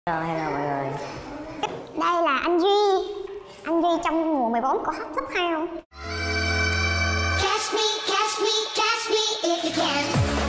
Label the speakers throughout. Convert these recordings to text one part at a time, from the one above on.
Speaker 1: Hello mọi người.
Speaker 2: Đây là anh Duy. Anh Duy trong mùa 14 có hát top 2 không? Catch me, catch me, catch me if you can.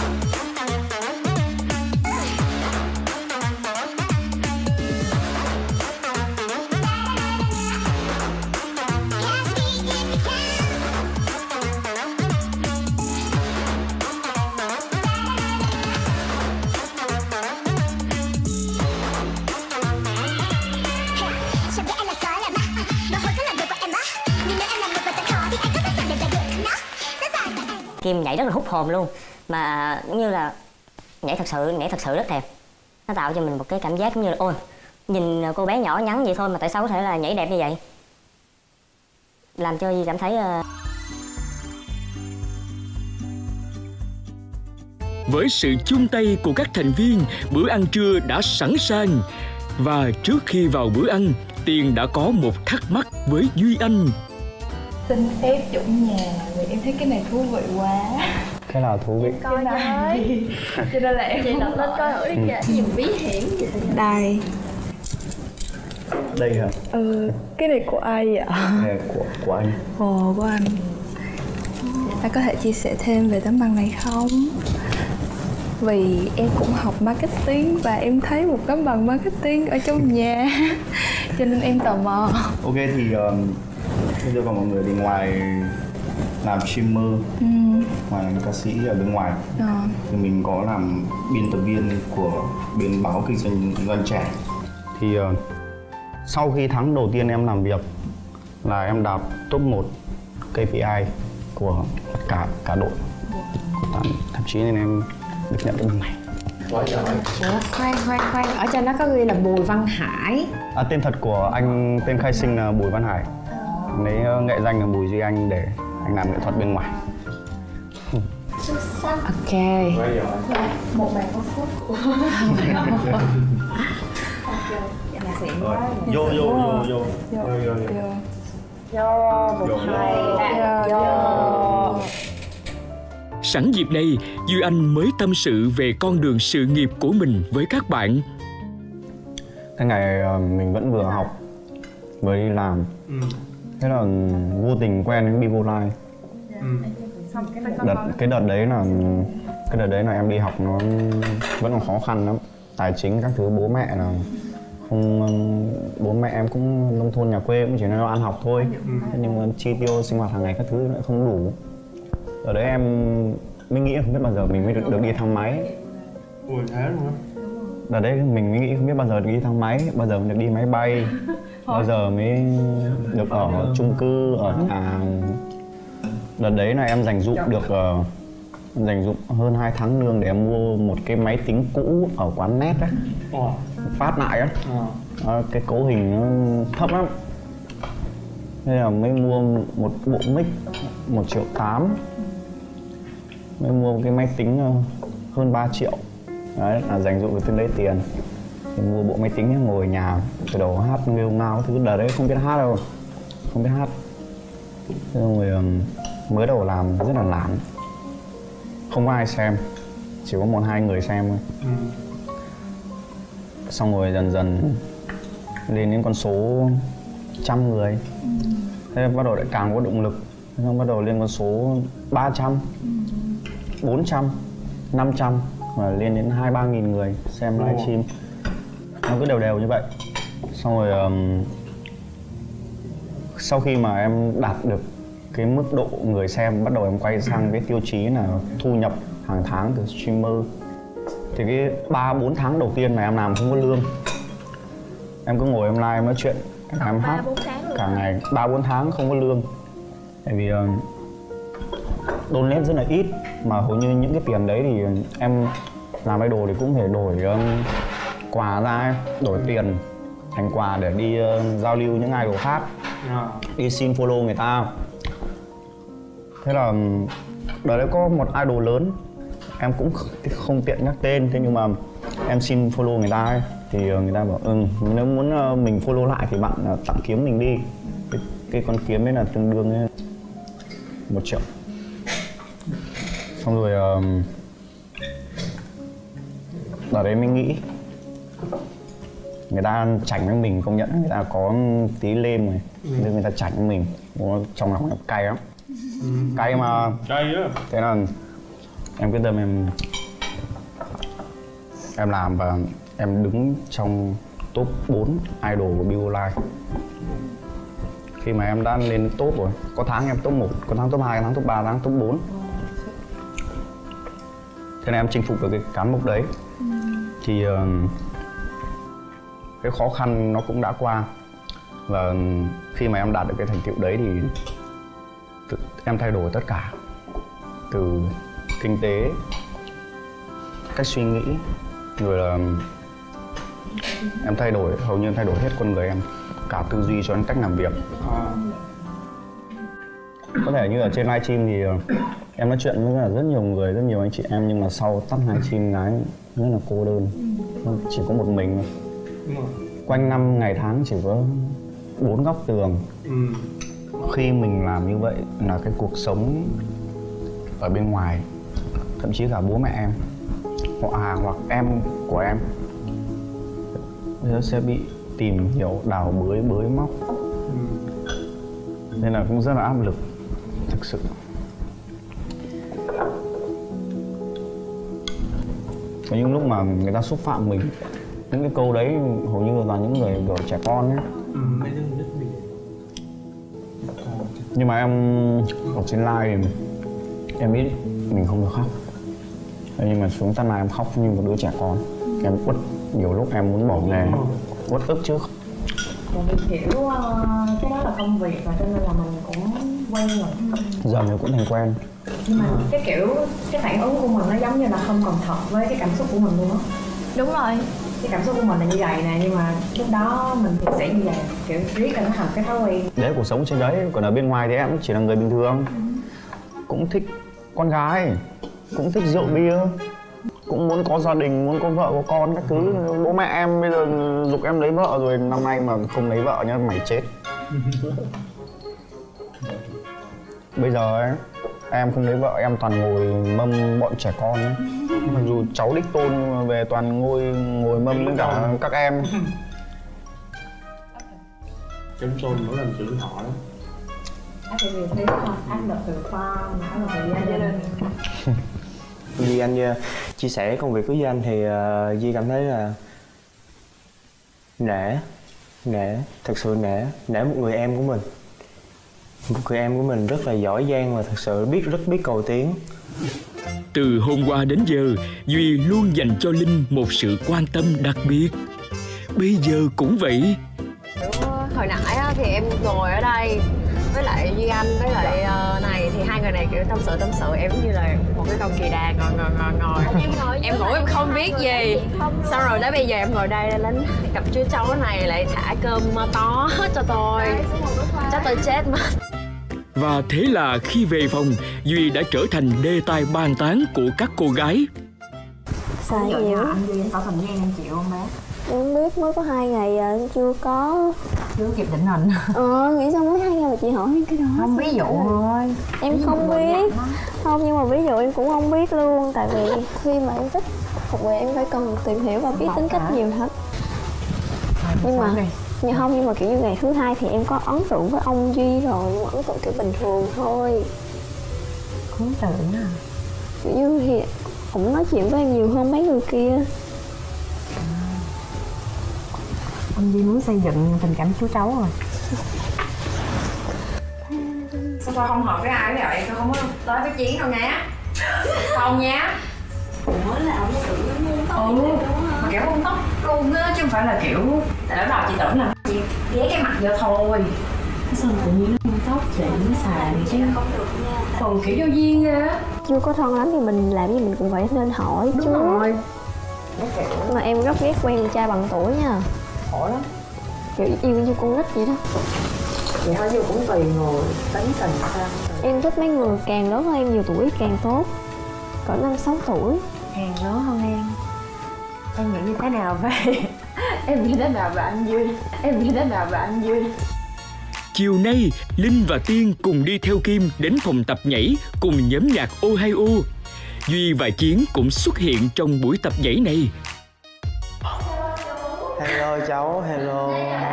Speaker 1: Kim nhảy rất là hút hồn luôn, mà giống như là nhảy thật sự rất đẹp. Nó tạo cho mình một cái cảm giác giống như là ôi, nhìn cô bé nhỏ nhắn vậy thôi mà tại sao có thể là nhảy đẹp như vậy, làm cho Duy cảm thấy
Speaker 3: Với sự chung tay của các thành viên, bữa ăn trưa đã sẵn sàng. Và trước khi vào bữa ăn, Tiên đã có một thắc mắc với Duy Anh.
Speaker 4: Xin phép chủ nhà, vì em thấy cái này thú vị quá.
Speaker 5: Cái nào thú vị?
Speaker 4: Coi với. Cho nên là em đọc lên coi thử đi kìa. Dùng bí hiểm vậy. Đây.
Speaker 5: Đây hả?
Speaker 4: Cái này của ai vậy?
Speaker 5: Này của anh.
Speaker 4: Ồ, của anh. Anh có thể chia sẻ thêm về tấm bằng này không? Vì em cũng học marketing và em thấy một tấm bằng marketing ở trong nhà. Cho nên em tò mò.
Speaker 5: Ok thì bây giờ còn mọi người thì ngoài làm streamer, ngoài làm ca sĩ ở bên ngoài thì mình có làm biên tập viên của bên báo kinh doanh trẻ. Thì sau khi tháng đầu tiên em làm việc là em đạt top 1 KPI của cả đội. Thậm chí nên em được nhận cái bằng này.
Speaker 6: Khoan, ở trên đó có ghi là Bùi Văn Hải.
Speaker 5: Tên thật của anh, tên khai sinh là Bùi Văn Hải. Lấy nghệ danh là Bùi Duy Anh để anh làm nghệ thuật bên ngoài.
Speaker 6: Ok.
Speaker 4: Một bài có phút.
Speaker 5: Vô.
Speaker 3: Sẵn dịp này, Duy Anh mới tâm sự về con đường sự nghiệp của mình với các bạn.
Speaker 5: Cái ngày mình vẫn vừa học vừa đi làm. Thế là vô tình quen với Bivo Live. Cái đợt đấy là em đi học nó vẫn còn khó khăn lắm. Tài chính các thứ, bố mẹ em cũng nông thôn nhà quê, cũng chỉ nói ăn học thôi. Nhưng mà chi tiêu sinh hoạt hàng ngày các thứ lại không đủ. Ở đấy em mới nghĩ không biết bao giờ mình mới được đi thang máy.
Speaker 7: Ủa thế luôn á?
Speaker 5: Đợt đấy mình mới nghĩ không biết bao giờ được đi thang máy, bao giờ mình được đi máy bay, bao giờ mới được ở chung cư, ở nhà. Đợt đấy là em dành dụm hơn 2 tháng lương để em mua một cái máy tính cũ ở quán net ấy, phát lại á. Cái cấu hình nó thấp lắm. Nên là mới mua một bộ mic 1,8 triệu. Mới mua một cái máy tính hơn 3 triệu. Đấy là dành dụm được từng đấy tiền. Thì mua bộ máy tính ngồi ở nhà, từ đầu hát nghêu ngao thứ. Đợt đấy không biết hát đâu, không biết hát. Thế rồi mới đầu làm rất là nản, không có ai xem, chỉ có 1-2 người xem thôi. Xong rồi dần dần lên đến con số 100 người. Thế bắt đầu lại càng có động lực. Xong bắt đầu lên con số 300, 400, 500 và lên đến 2-3 nghìn người xem livestream. Nó cứ đều như vậy. Xong rồi sau khi mà em đạt được cái mức độ người xem, bắt đầu em quay sang cái tiêu chí là thu nhập hàng tháng từ streamer. Thì cái 3-4 tháng đầu tiên mà em làm không có lương. Em cứ ngồi em live nói chuyện, em hát cả ngày, 3-4 tháng không có lương. Tại vì donate rất là ít, mà hầu như những cái tiền đấy thì em làm idol thì cũng phải đổi quà ra, đổi tiền thành quà để đi giao lưu những idol khác, đi xin follow người ta. Thế là đợt đấy có một idol lớn, em cũng không tiện nhắc tên, thế nhưng mà em xin follow người ta ấy, thì người ta bảo nếu muốn mình follow lại thì bạn tặng kiếm mình đi. Cái con kiếm ấy là tương đương 1 triệu. Xong rồi đợt đấy mình nghĩ người ta chảnh với mình, công nhận người ta có tí lên rồi nên người ta chảnh với mình. Trong lòng em cay lắm, cay mà
Speaker 7: cay á.
Speaker 5: Thế là em quyết tâm em làm và em đứng trong top 4 idol của Bigo Live. Khi mà em đã lên top rồi, có tháng em top 1, có tháng top 2, có tháng top 3, có tháng top 4. Thế nên em chinh phục được cái cán mốc đấy. Thì cái khó khăn nó cũng đã qua. Và khi mà em đạt được cái thành tựu đấy thì em thay đổi tất cả. Từ kinh tế, cách suy nghĩ, rồi là em thay đổi, hầu như em thay đổi hết con người em. Cả tư duy cho đến cách làm việc. Có thể như ở trên livestream thì em nói chuyện với rất nhiều người, rất nhiều anh chị em, nhưng mà sau tắt livestream cái rất là cô đơn. Chỉ có một mình thôi. Quanh năm ngày tháng chỉ có 4 góc tường. Khi mình làm như vậy là cái cuộc sống ở bên ngoài, thậm chí cả bố mẹ em, họ hàng hoặc em của em sẽ bị tìm hiểu, đào bới móc. Nên là cũng rất là áp lực, thực sự. Có những lúc mà người ta xúc phạm mình, những cái câu đấy hầu như là những người kiểu trẻ con ấy. Nhưng mà em ở trên live thì em biết mình không được khóc. Nhưng mà xuống tắt này em khóc như một đứa trẻ con. Em uất, nhiều lúc em muốn bỏ nghề, uất ức chứ.
Speaker 6: Tại vì kiểu cái đó là công việc và cho nên là mình cũng quen rồi.
Speaker 5: Giờ mình cũng thành quen.
Speaker 6: Nhưng mà cái kiểu, cái phản ứng của mình nó giống như là không còn thật với cái cảm xúc của mình luôn á.
Speaker 4: Đúng rồi.
Speaker 6: Cái cảm xúc của mình là như vậy nè, nhưng mà lúc đó mình thì sẽ như vậy, kiểu riết là nó thành cái thói quen.
Speaker 5: Đấy, cuộc sống trên đấy, còn ở bên ngoài thì em chỉ là người bình thường. Cũng thích con gái, cũng thích rượu bia, cũng muốn có gia đình, muốn có vợ, có con các thứ. Bố mẹ em bây giờ giục em lấy vợ rồi, năm nay mà không lấy vợ nhá, mày chết. Bây giờ ấy, em không lấy vợ, em toàn ngồi mâm bọn trẻ con ấy. Mặc dù cháu đích tôn nhưng mà về toàn ngồi mâm với cả các em.
Speaker 7: Chấm xôn nó làm chữ họ đó.
Speaker 6: Áp lực nhiều thứ không? Áp lực từ con, áp lực từ gia đình.
Speaker 8: Duy Anh chia sẻ công việc của Duy Anh thì Duy cảm thấy là nể, thật sự nể một người em của mình. Một người em của mình rất là giỏi giang và thật sự rất biết cầu tiến.
Speaker 3: Từ hôm qua đến giờ, Duy luôn dành cho Linh một sự quan tâm đặc biệt. Bây giờ cũng vậy.
Speaker 9: Hồi nãy thì em ngồi ở đây với lại Duy Anh với lại này thì hai người này kiểu tâm sự em như là một cái con kỳ đà ngồi. Em ngủ em không biết gì. Xong rồi đến bây giờ em ngồi đây lên cặp chú cháu này lại thả cơm tó cho tôi. Chắc tôi chết mất.
Speaker 3: Và thế là khi về phòng, Duy đã trở thành đề tài bàn tán của các cô gái.
Speaker 1: Sao nhiều?
Speaker 6: Anh Duy tỏ tình với em chịu không bé?
Speaker 1: Em biết mới có 2 ngày à, chưa có.
Speaker 6: Chưa kịp định hình.
Speaker 1: Nghĩ sao mới 2 ngày mà chị hỏi cái đó?
Speaker 6: Không, ví dụ thôi.
Speaker 1: Em không biết. Không, nhưng mà ví dụ em cũng không biết luôn. Tại vì khi mà em thích một người em phải cần tìm hiểu và biết tính cách nhiều hết. Nhưng mà kiểu như ngày thứ 2 thì em có ấn tượng với ông Duy rồi, nhưng mà ấn tượng kiểu bình thường thôi.
Speaker 6: Ấn tượng à?
Speaker 1: Kiểu như thì cũng nói chuyện với em nhiều hơn mấy người kia.
Speaker 6: Ông Duy muốn xây dựng tình cảm chú cháu rồi. Sao không hợp với ai vậy? Sao không có tới với Chiến đâu nhá? Không nhá.
Speaker 1: Mới là ông tự giống như tóc.
Speaker 6: Mà kiểu bông tóc luôn á, chứ không phải là kiểu. Tại lúc đầu chị tưởng là chị ghé cái mặt vô thôi. Sao tự nhiên bông tóc chị mới xài chứ không được nha. Còn kiểu vô duyên á.
Speaker 1: Chưa có thân lắm thì mình làm gì mình cũng phải nên hỏi chứ.
Speaker 6: Đúng rồi.
Speaker 1: Mà em rất ghét quen trai bằng tuổi nha.
Speaker 6: Khổ lắm.
Speaker 1: Kiểu yêu như con nít vậy đó.
Speaker 6: Vậy thôi chứ cũng tùy người, tính tình sao.
Speaker 1: Em thích mấy người càng lớn hơn em nhiều tuổi càng tốt. Cỡ 5-6 tuổi.
Speaker 6: Càng lớn hơn em. Em nghĩ như thế nào về em nghĩ thế nào về anh Duy? Em nghĩ thế nào về anh Duy?
Speaker 3: Chiều nay, Linh và Tiên cùng đi theo Kim đến phòng tập nhảy cùng nhóm nhạc Ohio. Duy và Chiến cũng xuất hiện trong buổi tập nhảy này.
Speaker 8: Hello cháu, hello.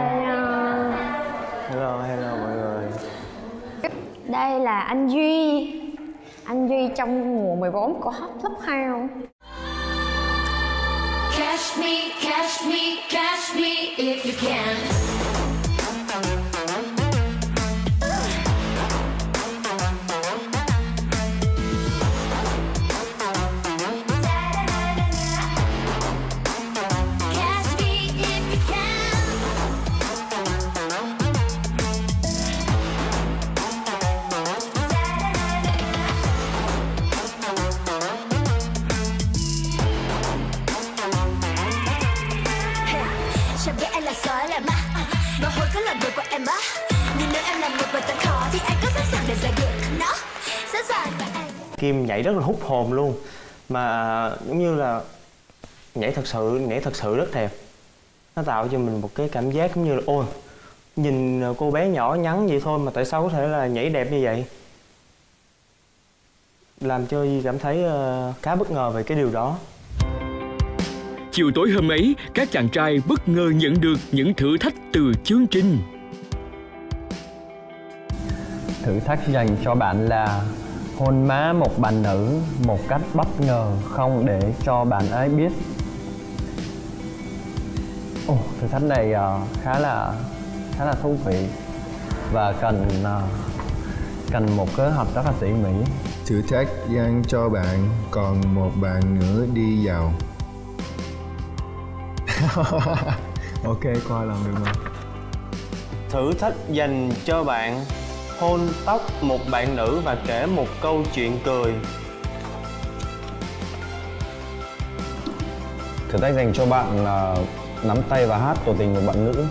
Speaker 8: Hello mọi người.
Speaker 9: Đây là anh Duy. Anh Duy trong mùa 14 của Hot Clubhouse.
Speaker 10: Catch me, catch me, catch me if you can.
Speaker 8: Kim nhảy rất là hút hồn luôn, mà giống như là nhảy thật sự rất đẹp. Nó tạo cho mình một cái cảm giác giống như là ôi, nhìn cô bé nhỏ nhắn vậy thôi mà tại sao có thể là nhảy đẹp như vậy, làm cho Duy cảm thấy khá bất ngờ về cái điều đó.
Speaker 3: Chiều tối hôm ấy, các chàng trai bất ngờ nhận được những thử thách từ chương trình.
Speaker 11: Thử thách dành cho bạn là hôn má một bạn nữ một cách bất ngờ không để cho bạn ấy biết. Thử thách này khá là thú vị và cần một kế hoạch rất là tỉ mỉ.
Speaker 12: Thử thách dành cho bạn còn một bạn nữa đi vào. Ok, coi làm được mà.
Speaker 8: Thử thách dành cho bạn hôn tóc một bạn nữ và kể một câu chuyện cười.
Speaker 5: Thử thách dành cho bạn là nắm tay và hát tỏ tình một bạn nữ.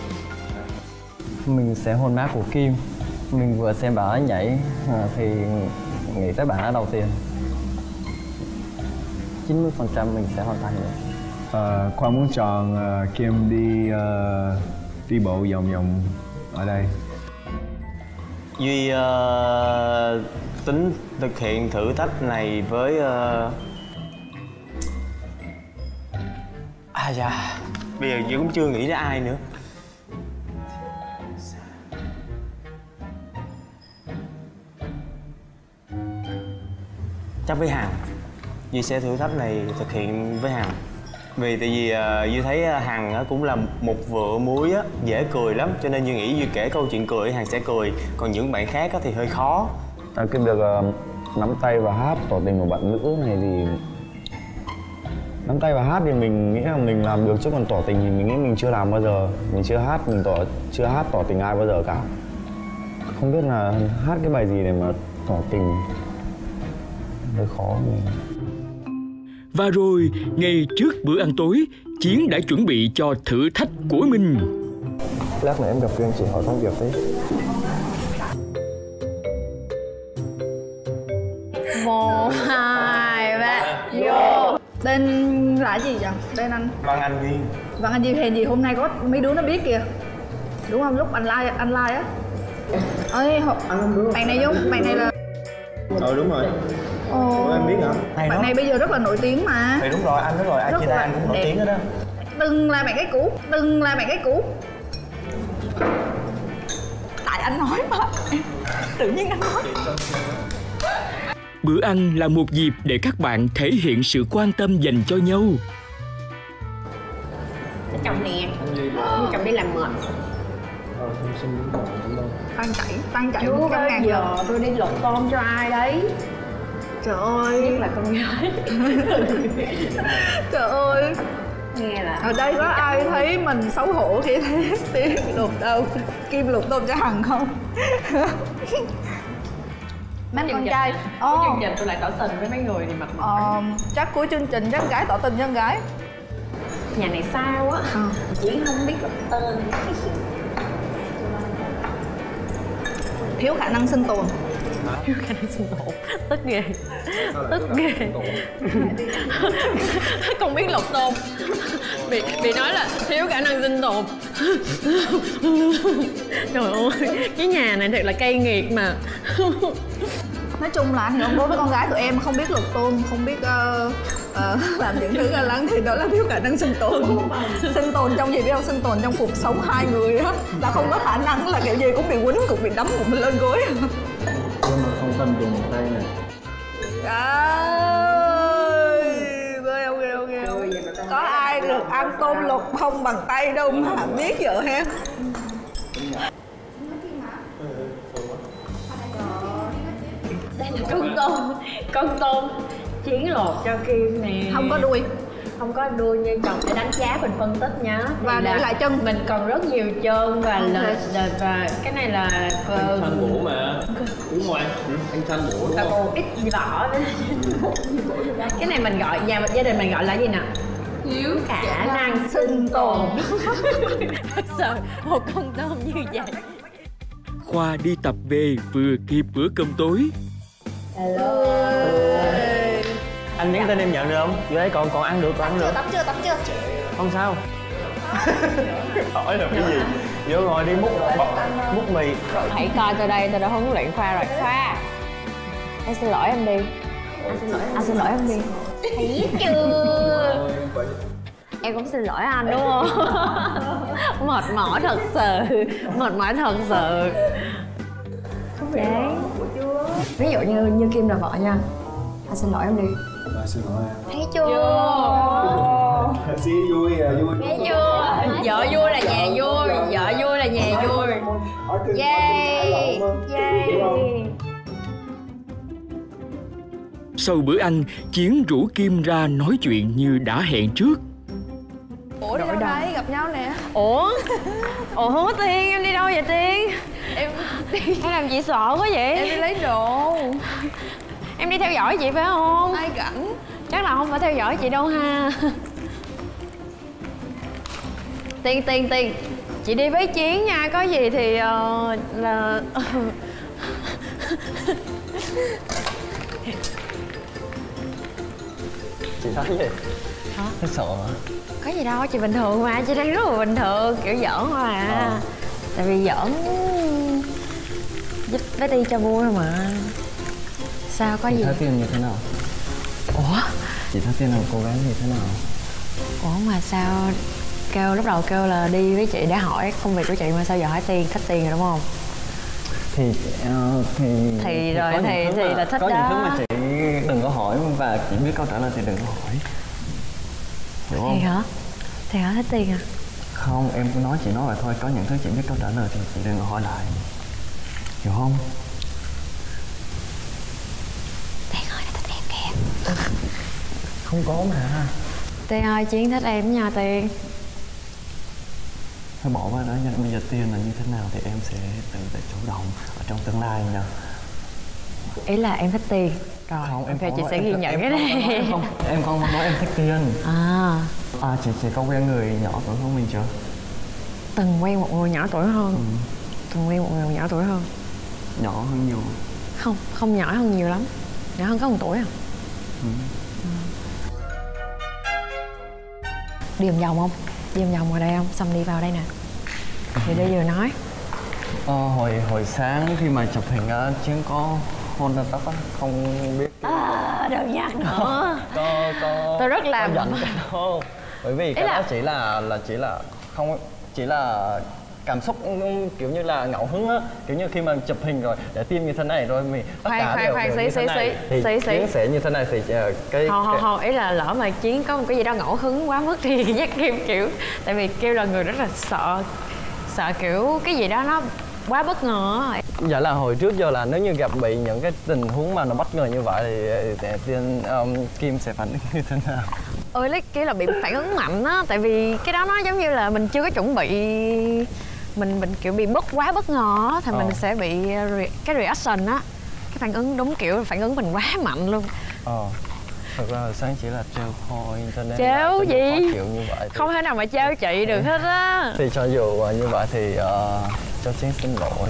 Speaker 11: Mình sẽ hôn má của Kim. Mình vừa xem bạn ấy nhảy thì nghĩ tới bạn ấy đầu tiên. 90% mình sẽ hoàn thành được.
Speaker 12: Khoa muốn chọn Kim đi bộ vòng ở đây.
Speaker 8: Duy tính thực hiện thử thách này với bây giờ Duy cũng chưa nghĩ ra ai nữa. Chắc với Hằng. Duy sẽ thử thách này thực hiện với Hằng. Vì tại vì Duy thấy Hằng cũng là một vựa muối á, dễ cười lắm, cho nên Duy nghĩ Duy kể câu chuyện cười Hằng sẽ cười, còn những bạn khác thì hơi khó.
Speaker 5: Cái việc nắm tay và hát tỏ tình một bạn nữ này thì nắm tay và hát thì mình nghĩ là mình làm được, chứ còn tỏ tình thì mình nghĩ mình chưa làm bao giờ. Mình chưa hát tỏ tình ai bao giờ cả. Không biết là hát cái bài gì để mà tỏ tình, hơi khó mình.
Speaker 3: Và rồi, ngay trước bữa ăn tối, Chiến đã chuẩn bị cho thử thách của mình.
Speaker 11: Lát nữa em gặp Duyên chị hỏi công việc đấy.
Speaker 9: 1, 2, 3, vô.
Speaker 4: Tên là gì vậy? Tên anh?
Speaker 8: Văn Anh Duy.
Speaker 4: Văn Anh Duy, hèn gì hôm nay có mấy đứa nó biết kìa. Đúng không? Lúc anh like á. Ơi, bạn này giống, bạn này là...
Speaker 8: Đúng rồi. Ủa em biết hả?
Speaker 4: Bạn này bây giờ rất là nổi tiếng mà.
Speaker 8: Thì đúng rồi, anh nói rồi, ai chia tay anh cũng nổi tiếng hết đó.
Speaker 4: Đừng là bạn cái cũ. Tại anh nói mà. Tự nhiên anh nói.
Speaker 3: Bữa ăn là một dịp để các bạn thể hiện sự quan tâm dành cho nhau.
Speaker 9: Chồng nè, chồng đi làm mệt.
Speaker 4: Tan chảy
Speaker 9: Chú bao giờ tôi đi lột tôm cho ai đấy?
Speaker 4: Trời ơi,
Speaker 9: nhất là con gái.
Speaker 4: Trời ơi,
Speaker 9: nghe là
Speaker 4: ở đây có ai thấy mình xấu hổ khi thấy Tiến lột đâu Kim lột tôm cho Hằng không? Mấy con trai
Speaker 9: cuối chương trình tôi lại tỏ tình với mấy người thì mặt
Speaker 4: chắc cuối chương trình chắc gái tỏ tình với con gái.
Speaker 9: Nhà này sao á, chỉ không biết đọc tên.
Speaker 4: Thiếu khả năng sinh tồn.
Speaker 9: Thiếu khả năng sinh tồn, tức ghê. Không biết lột tôm, bị nói là thiếu khả năng sinh tồn. Trời ơi, cái nhà này thật là cay nghiệt mà.
Speaker 4: Nói chung là đối với con gái tụi em không biết lục tung, không biết làm những thứ lắng thì đó là thiếu khả năng sinh tồn. Sinh tồn trong gì biết không? Sinh tồn trong cuộc sống hai người á là không có khả năng là kiểu gì cũng bị quýnh, cũng bị đấm, cũng bị lên gối.
Speaker 12: Nhưng mà không cần dùng tay này.
Speaker 4: Có ai được ăn tôm luộc không bằng tay đâu mà biết vậy ha.
Speaker 6: Đây là con tôm chiến lột cho Kim nè.
Speaker 4: Không có đuôi.
Speaker 6: Không có đuôi như chồng để đánh giá mình phân tích nhá.
Speaker 4: Và để lại chân.
Speaker 6: Mình còn rất nhiều chân và và cái này là
Speaker 7: anh Thanh bổ mà. Đúng rồi, anh Thanh bổ đúng không?
Speaker 6: Ít vỏ nữa. Cái này mình gọi gia đình mình gọi là gì nè? Thiếu khả năng sinh tồn. Thật sự một con tôm như vậy.
Speaker 3: Khoa đi tập về vừa kịp bữa cơm tối.
Speaker 6: Hello.
Speaker 8: Anh nhắn tin em nhận được không? Vô đấy còn ăn được, còn ăn được.
Speaker 2: Tắm chưa?
Speaker 8: Không sao. Hỏi là cái gì? Vô ngồi đi múc mì.
Speaker 6: Hãy coi tôi đây, tôi đã huấn luyện Khoa rồi. Khoa, anh xin lỗi em đi. Anh xin lỗi em đi. Thấy chưa? Em cũng xin lỗi anh đúng không? Mệt mỏi thật sự. Đấy. Ví dụ như Kim là vợ nha. Anh xin lỗi em đi.
Speaker 12: Xin lỗi em.
Speaker 6: Thấy chưa?
Speaker 12: Xí vui vui.
Speaker 6: Thấy chưa? Vợ vui là nhà vui, vợ vui là nhà vui. Yay!
Speaker 3: Sau bữa ăn, Chiến rủ Kim ra nói chuyện như đã hẹn trước.
Speaker 4: Ủa đi đâu đây? Gặp nhau nè.
Speaker 6: Ủa Tiên, em đi đâu vậy Tiên? Em làm chị sợ quá vậy?
Speaker 4: Em đi lấy đồ.
Speaker 6: Em đi theo dõi chị phải không?
Speaker 4: Ai rảnh?
Speaker 6: Chắc là không phải theo dõi chị đâu ha. Tiên chị đi với Chiến nha, có gì thì là
Speaker 11: Chị thấy gì?
Speaker 6: hả?
Speaker 11: Thấy sợ hả?
Speaker 6: Có gì đâu, chị bình thường mà, chị đang rất là bình thường, kiểu giỡn thôi à. Tại vì giỡn giúp bé Ti cho vui mà. Sao có
Speaker 11: Chị
Speaker 6: gì?
Speaker 11: thấy Tiên như thế nào?
Speaker 6: Ủa?
Speaker 11: Chị thấy Tiên là một cô gái như thế nào?
Speaker 6: Ủa mà sao lúc đầu kêu là đi với chị để hỏi công việc của chị mà sao giờ hỏi Tiên, thích Tiên rồi đúng không?
Speaker 11: Thì
Speaker 6: rồi thì là thích
Speaker 11: có
Speaker 6: đó.
Speaker 11: những thứ mà chị đừng có hỏi và chị biết câu trả lời thì đừng có hỏi. Hiểu không?
Speaker 6: Thì hả thích Tiên à?
Speaker 11: Không, em cứ nói chị nói vậy thôi. Có những thứ chị biết câu trả lời thì chị đừng có hỏi lại. Hiểu không?
Speaker 6: Tiên ơi, nó thích em kìa.
Speaker 11: Không có mà.
Speaker 6: Tiên ơi, Chiến thích em nha Tiên.
Speaker 11: Thôi bỏ qua đó nha. Bây giờ Tiên là như thế nào thì em sẽ tự chủ động ở trong tương lai nha.
Speaker 6: Ý là em thích Tiên. Rồi,
Speaker 11: không, em
Speaker 6: chị sẽ ghi nhận cái này.
Speaker 11: Em không nói em thích Tiên. Chị có quen người nhỏ tuổi hơn mình chưa?
Speaker 6: Từng quen một người nhỏ tuổi hơn. Từng quen một người nhỏ tuổi hơn.
Speaker 11: Nhỏ hơn nhiều?
Speaker 6: Không nhỏ hơn nhiều lắm. Nhỏ hơn có 1 tuổi à. Đi vòng vòng không? Đi vòng vòng ở đây không? Xong đi vào đây nè. Thì đi vừa nói.
Speaker 11: Hồi sáng khi mà chụp hình á, Chiến có hôn lên tóc á, không biết.
Speaker 6: Đừng nhắc nữa.
Speaker 11: Có
Speaker 6: Tôi rất là
Speaker 11: giận đâu. Bởi vì cái đó chỉ là cảm xúc kiểu như là ngẫu hứng á, kiểu như khi mà chụp hình rồi để tim như thế này rồi mình tất cả đều như thế này thì Chiến sẽ như thế này thì cái
Speaker 6: không ý là lỡ mà Chiến có một cái gì đó ngẫu hứng quá mức thì chắc Kim kiểu tại vì Kim là người rất là sợ kiểu cái gì đó nó quá bất ngờ.
Speaker 11: Dạ là hồi trước giờ là nếu như gặp bị những cái tình huống mà nó bất ngờ như vậy thì Kim sẽ phản ứng như thế nào?
Speaker 6: Lấy kiểu là bị phản ứng mạnh á, tại vì cái đó nó giống như là mình chưa có chuẩn bị, mình kiểu bị quá bất ngờ á, thì mình sẽ bị cái reaction á, cái phản ứng đúng kiểu phản ứng mình quá mạnh luôn.
Speaker 11: Thật ra hồi sáng chỉ là trêu thôi, cho nên
Speaker 6: trêu gì
Speaker 11: như vậy thì...
Speaker 6: không thể nào mà trêu chị được hết á.
Speaker 11: Thì cho dù như vậy thì cho Chiến xin lỗi.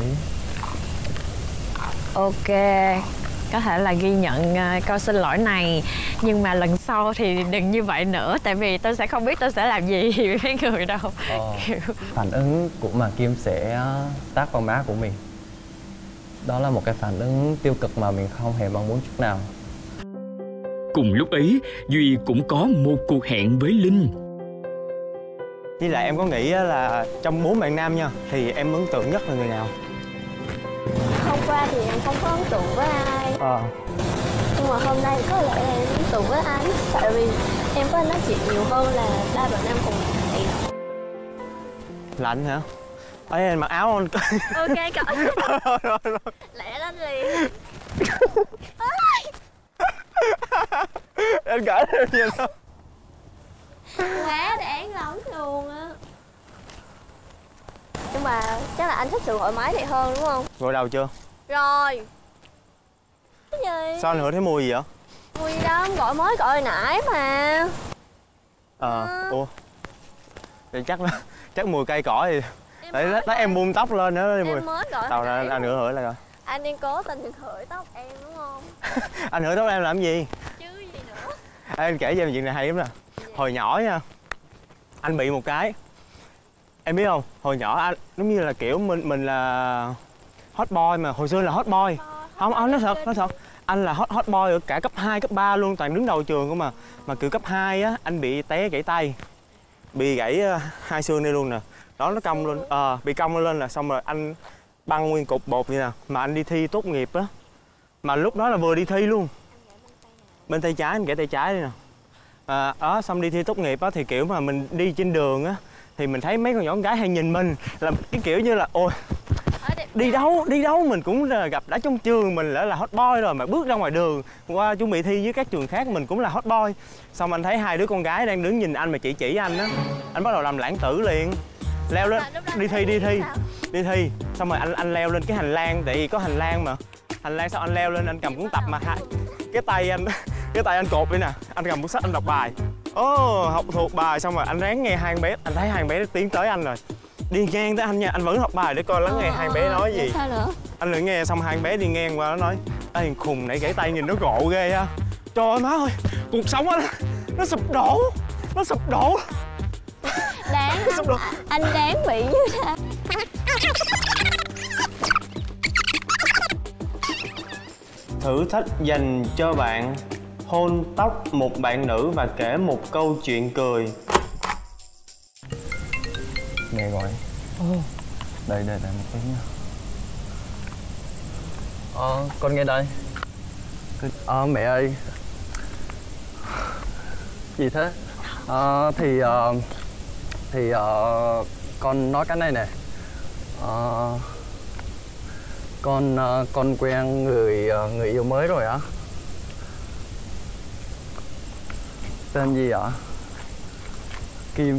Speaker 6: Ok, có thể là ghi nhận câu xin lỗi này, nhưng mà lần sau thì đừng như vậy nữa, tại vì tôi sẽ không biết tôi sẽ làm gì với mấy người đâu.
Speaker 11: Phản ứng của mà Kim sẽ tát vào má của mình. đó là một cái phản ứng tiêu cực mà mình không hề mong muốn chút nào.
Speaker 3: Cùng lúc ấy, Duy cũng có một cuộc hẹn với Linh.
Speaker 8: Với lại em có nghĩ là trong 4 bạn nam nha, thì em ấn tượng nhất là người nào?
Speaker 6: Hôm qua thì em không có ấn tượng với ai. Nhưng mà hôm nay có lẽ em ấn tượng với anh. Tại vì em có nói chuyện nhiều hơn là 3 bạn nam cùng ngày.
Speaker 8: Lạnh hả? Ê, anh mặc áo không?
Speaker 6: Ok cậu. Lẹ lên liền.
Speaker 8: Anh cãi em vậy sao?
Speaker 6: Quá đáng lắm luôn á. Nhưng mà chắc là anh thích sự thoải mái này hơn đúng không?
Speaker 8: Gội đầu chưa?
Speaker 6: Rồi. Cái gì?
Speaker 8: Sao anh ngửi thấy mùi gì vậy?
Speaker 6: Mùi gì đâu, gọi mới gọi nãy mà.
Speaker 8: Ủa? Thì chắc mùi cây cỏ thì Tại em buông tóc lên nữa đi mùi.
Speaker 6: Em mới gọi
Speaker 8: Tao ra anh nửa hửi lại rồi.
Speaker 6: Anh đang cố tình hửi tóc em đúng không?
Speaker 8: Anh hửi tóc em làm gì?
Speaker 6: Chứ gì nữa.
Speaker 8: Anh kể cho em chuyện này hay lắm nè. Hồi nhỏ nha, anh bị một cái. Em biết không? Hồi nhỏ anh giống như là kiểu mình là hot boy mà hồi xưa là hot boy. Không nói thật. Anh là hot boy ở cả cấp 2, cấp 3 luôn, toàn đứng đầu trường không mà. Mà kiểu cấp 2 á, anh bị té gãy tay. Bị gãy 2 xương đây luôn nè. Đó nó cong lên, bị cong lên là xong rồi anh băng nguyên cục bột vậy nè. Mà anh đi thi tốt nghiệp á. Mà lúc đó là vừa đi thi luôn. Bên tay trái, anh gãy tay trái đây nè. Đó, xong đi thi tốt nghiệp á thì kiểu mà mình đi trên đường á thì mình thấy mấy con nhỏ con gái hay nhìn mình là cái kiểu như là ôi đi đâu mình cũng gặp đã trong trường mình là hot boy rồi, mà bước ra ngoài đường qua chuẩn bị thi với các trường khác mình cũng là hot boy. Xong anh thấy 2 đứa con gái đang đứng nhìn anh mà chỉ anh á, anh bắt đầu làm lãng tử liền, leo lên đi thi xong rồi anh leo lên cái hành lang, tại vì có hành lang mà hành lang, sao anh leo lên anh cầm cuốn tập mà cái tay anh cột vậy nè, anh cầm cuốn sách anh đọc bài. Học thuộc bài xong rồi anh ráng nghe 2 bé, anh thấy 2 bé tiến tới anh rồi, đi ngang tới anh nha, anh vẫn học bài để coi lắng nghe 2 bé nói gì.
Speaker 6: Sao nữa?
Speaker 8: Anh lại nghe xong 2 bé đi ngang qua nó nói: "Ê khùng nãy gãy tay nhìn nó gộ ghê ha." Trời ơi má ơi, cuộc sống nó sụp đổ.
Speaker 6: Đáng anh đáng bị như thế.
Speaker 8: Thử thách dành cho bạn: hôn tóc một bạn nữ và kể một câu chuyện cười.
Speaker 11: Mẹ gọi. Đây một tí nha. Con nghe đây. Mẹ ơi. Gì thế? Thì con nói cái này nè. Con quen người yêu mới rồi á. Tên gì ạ? Kim.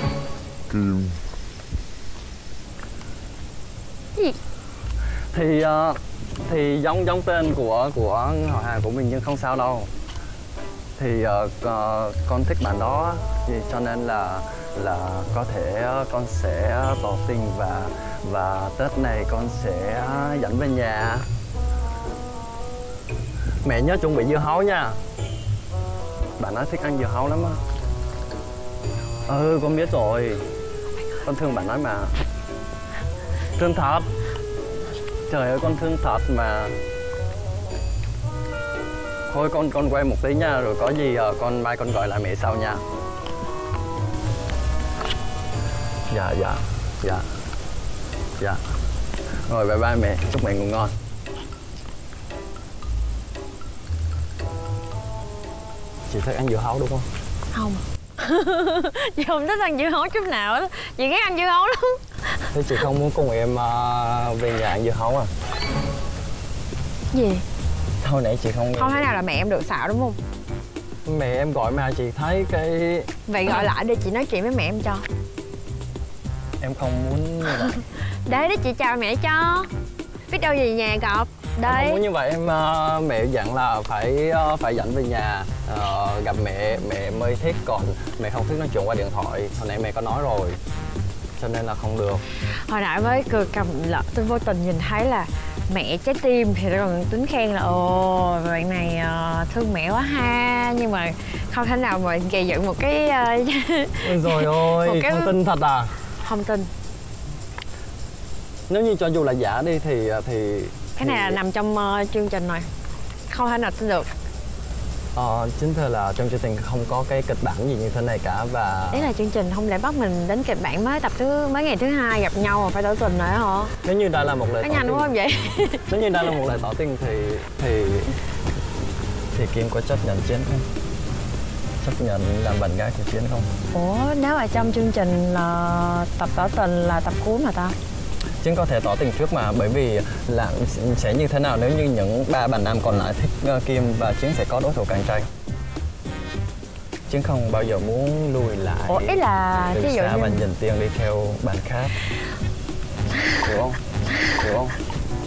Speaker 6: Gì?
Speaker 11: Thì giống tên của họ hàng của mình nhưng không sao đâu. Thì con thích bạn đó, cho nên là có thể con sẽ tỏ tình và Tết này con sẽ dẫn về nhà. Mẹ nhớ chuẩn bị dưa hấu nha. Bạn nói thích ăn dưa hấu lắm á. Con biết rồi. Con thương bạn nói mà. Thương thật. Trời ơi con thương thật mà. Thôi con quay một tí nha, rồi có gì mai con gọi lại mẹ sau nha. Dạ. Rồi bye bye mẹ, chúc mẹ ngủ ngon. Chị thích ăn dưa hấu đúng không?
Speaker 6: Không. Chị không thích ăn dưa hấu chút nào đó. Chị ghét ăn dưa hấu lắm.
Speaker 11: Thế chị không muốn cùng em về nhà ăn dưa hấu à?
Speaker 6: Gì?
Speaker 11: Thôi nãy chị không nghe.
Speaker 6: Không thể nào là mẹ em được xạo đúng không?
Speaker 11: Mẹ em gọi mà chị thấy cái...
Speaker 6: Vậy gọi lại để chị nói chuyện với mẹ em cho.
Speaker 11: Em không muốn như vậy.
Speaker 6: Đấy, để chị chào mẹ cho. Biết đâu gì nhà gặp. Đây.
Speaker 11: Em không muốn như vậy, mẹ dặn là phải dẫn về nhà gặp mẹ mới thích, còn mẹ không thích nói chuyện qua điện thoại. Hồi nãy mẹ có nói rồi, cho nên là không được.
Speaker 6: Hồi nãy mới cười cầm lỡ tôi vô tình nhìn thấy là mẹ trái tim thì còn tính khen là ồ bạn này thương mẹ quá ha, nhưng mà không thể nào mà gây dựng một cái
Speaker 11: rồi ôi cái... không tin thật à?
Speaker 6: Không tin.
Speaker 11: Nếu như cho dù là giả đi thì
Speaker 9: Cái này là nằm trong chương trình rồi, không thể nào tin được.
Speaker 11: Chính thưa là trong chương trình không có cái kịch bản gì như thế này cả. Và
Speaker 9: Ý là chương trình không lẽ bắt mình đến kịch bản mới mới ngày thứ 2 gặp nhau mà phải tỏ tình rồi hả?
Speaker 11: Nếu như đây là một lời
Speaker 9: có
Speaker 11: tỏ
Speaker 9: nhanh
Speaker 11: tình,
Speaker 9: đúng không vậy?
Speaker 11: Nếu như đây là một lời tỏ tình thì Kim có chấp nhận Chiến không? Chấp nhận làm bạn gái của Chiến không?
Speaker 9: Ủa nếu mà trong chương trình là tập tỏ tình là tập cuối mà ta?
Speaker 11: Chiến có thể tỏ tình trước mà, bởi vì là sẽ như thế nào nếu như những 3 bạn nam còn lại thích Kim và Chiến sẽ có đối thủ cạnh tranh. Chiến không bao giờ muốn lùi lại.
Speaker 9: Ủa ý là
Speaker 11: từ
Speaker 9: ví dụ
Speaker 11: xa
Speaker 9: như
Speaker 11: và nhìn Tiên đi theo bạn khác. Hiểu không? Hiểu không?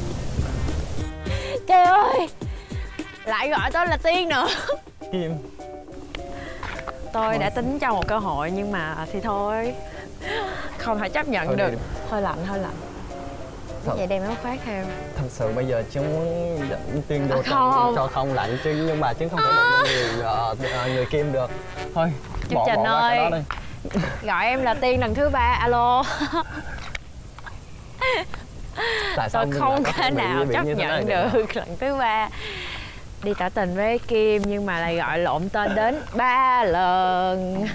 Speaker 9: Trời ơi, lại gọi tôi là Tiên nữa.
Speaker 11: Kim,
Speaker 9: tôi đã tính cho một cơ hội nhưng mà thì thôi, không thể chấp nhận
Speaker 11: thôi
Speaker 9: được.
Speaker 11: đi.
Speaker 9: Hơi lạnh, hơi lạnh. Vậy đem áo khoác theo.
Speaker 11: Thật sự bây giờ Chiến muốn dẫn Tiên vô
Speaker 9: không.
Speaker 11: cho không lạnh chứ, nhưng mà Chiến không thể được người Kim được. Thôi,
Speaker 9: Chương trình ơi,
Speaker 11: đó đi.
Speaker 9: gọi em là Tiên lần thứ 3, alo.
Speaker 11: Tại sao
Speaker 9: Tôi không thể nào chấp nhận được lần thứ 3 đi tỏ tình với Kim nhưng mà lại gọi lộn tên đến 3 lần.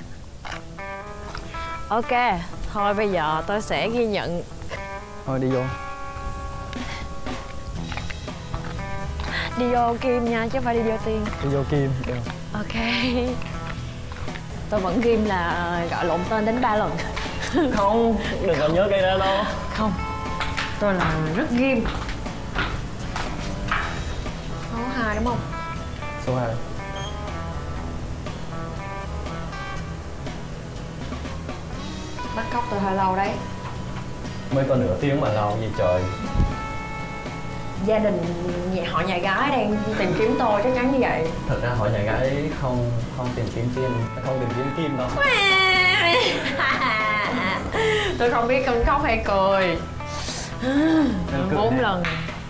Speaker 9: Ok, thôi bây giờ tôi sẽ ghi nhận.
Speaker 11: Thôi đi vô.
Speaker 9: Đi vô Kim nha, chứ không phải đi vô Tiên.
Speaker 11: Đi vô Kim được.
Speaker 9: Ok. Tôi vẫn ghim là gọi lộn tên đến 3 lần.
Speaker 11: Không, đừng có nhớ cái đó đâu.
Speaker 9: Không, tôi là rất ghim. Số 2 đúng không?
Speaker 11: Số 2.
Speaker 9: Bắt cóc tôi hơi lâu đấy.
Speaker 11: Mới có nửa tiếng mà lâu gì trời.
Speaker 9: Gia đình họ nhà gái đang tìm kiếm tôi chắc chắn như vậy.
Speaker 11: Thật ra họ nhà gái không tìm kiếm Kim đâu.
Speaker 9: Tôi không biết con khóc hay cười. 4 lần.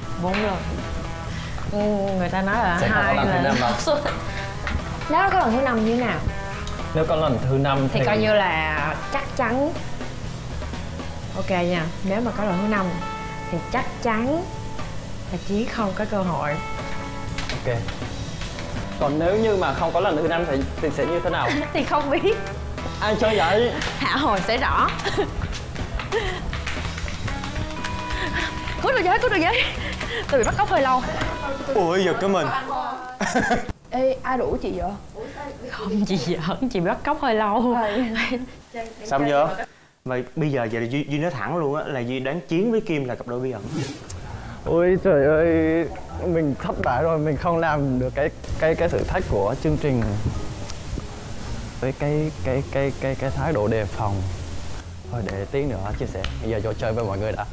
Speaker 9: Người ta nói là 2 lần. Nếu có lần thứ 5 như thế nào?
Speaker 11: Nếu có lần thứ 5
Speaker 9: thì coi như là chắc chắn. Ok nha, nếu mà có lần thứ 5 thì chắc chắn là Chí không có cơ hội.
Speaker 11: Ok. Còn nếu như mà không có lần thứ 5 thì sẽ như thế nào?
Speaker 9: Thì không biết.
Speaker 11: Ai chơi vậy?
Speaker 9: Hạ hồi sẽ rõ. Cút rồi giấy. Tôi bị bắt cóc hơi lâu.
Speaker 8: Ui giật cái mình.
Speaker 4: Ê, ai rủ chị vậy?
Speaker 9: Không, chị giỡn, chị bị bắt cóc hơi lâu.
Speaker 8: Xong chưa? Vậy bây giờ là Duy nói thẳng luôn á, là Duy đoán Chiến với Kim là cặp đôi bí ẩn.
Speaker 11: Ôi trời ơi, mình thất bại rồi, mình không làm được cái thử thách của chương trình. Với cái thái độ đề phòng. Thôi để tí nữa chia sẻ. Bây giờ cho chơi với mọi người đã.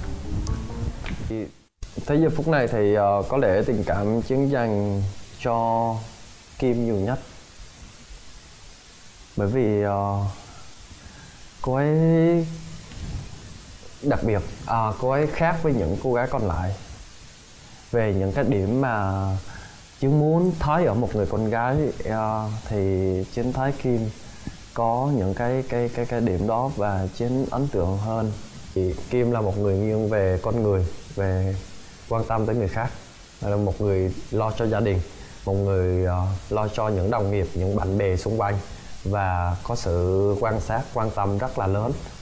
Speaker 11: Tới giờ phút này thì có lẽ tình cảm Chiến dành cho Kim nhiều nhất. Bởi vì cô ấy đặc biệt, cô ấy khác với những cô gái còn lại về những cái điểm mà Chiến muốn thấy ở một người con gái. Thì Chiến thấy Kim có những cái điểm đó và Chiến ấn tượng hơn. Thì Kim là một người nghiêng về con người, về quan tâm tới người khác, là một người lo cho gia đình, một người lo cho những đồng nghiệp, những bạn bè xung quanh và có sự quan sát, quan tâm rất là lớn.